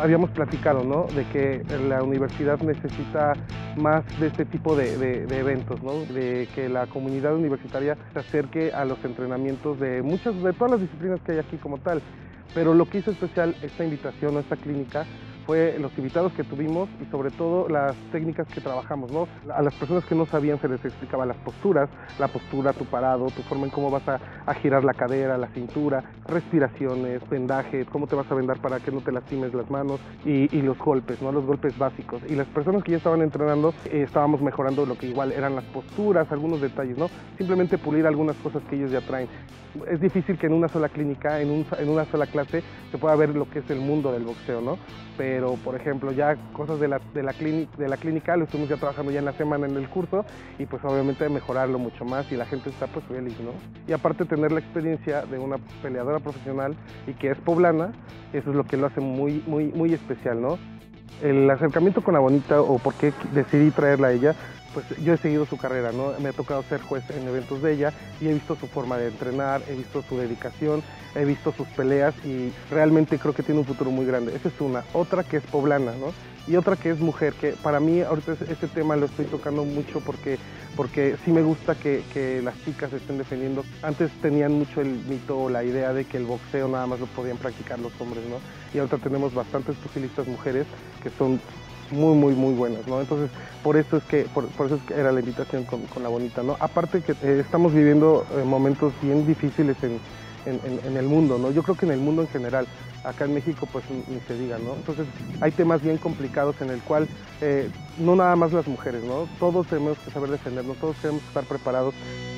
Habíamos platicado, ¿no?, de que la universidad necesita más de este tipo de eventos, ¿no?, de que la comunidad universitaria se acerque a los entrenamientos de todas las disciplinas que hay aquí como tal. Pero lo que hizo especial esta invitación o esta clínica fue los invitados que tuvimos y sobre todo las técnicas que trabajamos, ¿no? A las personas que no sabían se les explicaba las posturas, la postura, tu parado, tu forma en cómo vas a girar la cadera, la cintura, respiraciones, vendaje, cómo te vas a vendar para que no te lastimes las manos y los golpes, ¿no? Los golpes básicos. Y las personas que ya estaban entrenando, estábamos mejorando lo que igual eran las posturas, algunos detalles, ¿no? Simplemente pulir algunas cosas que ellos ya traen. Es difícil que en una sola clínica, en una sola clase, se pueda ver lo que es el mundo del boxeo, ¿no? Pero, por ejemplo, ya cosas de la clínica lo estuvimos ya trabajando ya en la semana en el curso y pues obviamente mejorarlo mucho más y la gente está pues feliz, ¿no? Y aparte tener la experiencia de una peleadora profesional y que es poblana, eso es lo que lo hace muy especial, ¿no? El acercamiento con la Bonita o por qué decidí traerla a ella, pues yo he seguido su carrera, ¿no? Me ha tocado ser juez en eventos de ella y he visto su forma de entrenar, he visto su dedicación, he visto sus peleas y realmente creo que tiene un futuro muy grande. Esa es una. Otra que es poblana, ¿no? Y otra que es mujer, que para mí ahorita este tema lo estoy tocando mucho porque sí me gusta que las chicas estén defendiendo. Antes tenían mucho el mito o la idea de que el boxeo nada más lo podían practicar los hombres, ¿no? Y ahorita tenemos bastantes posilistas mujeres que son muy buenas, ¿no? Entonces, por eso es que era la invitación con la Bonita, ¿no? Aparte que estamos viviendo momentos bien difíciles en el mundo, ¿no? Yo creo que en el mundo en general, acá en México pues ni se diga, ¿no? Entonces hay temas bien complicados en el cual no nada más las mujeres, ¿no? Todos tenemos que saber defendernos, todos tenemos que estar preparados.